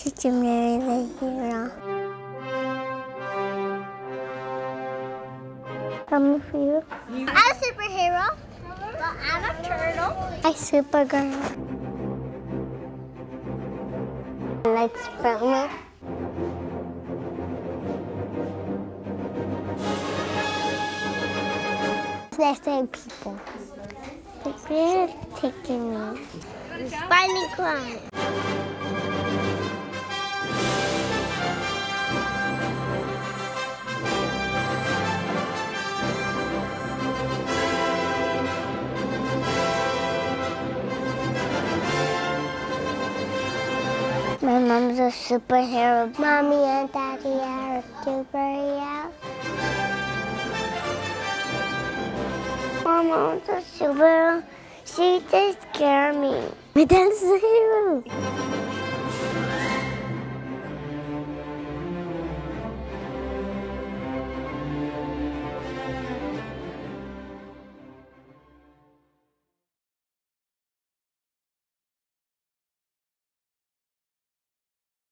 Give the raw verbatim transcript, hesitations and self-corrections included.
to marry the hero. Come for you. I'm a superhero. Well, I'm a turtle. I'm Supergirl. Like Spider-Man. They're saying people. The bear is taking me. It's finally crying. My mom's a superhero. Mommy and Daddy are superheroes. My mom's a superhero. She takes care of me. My dad's a hero.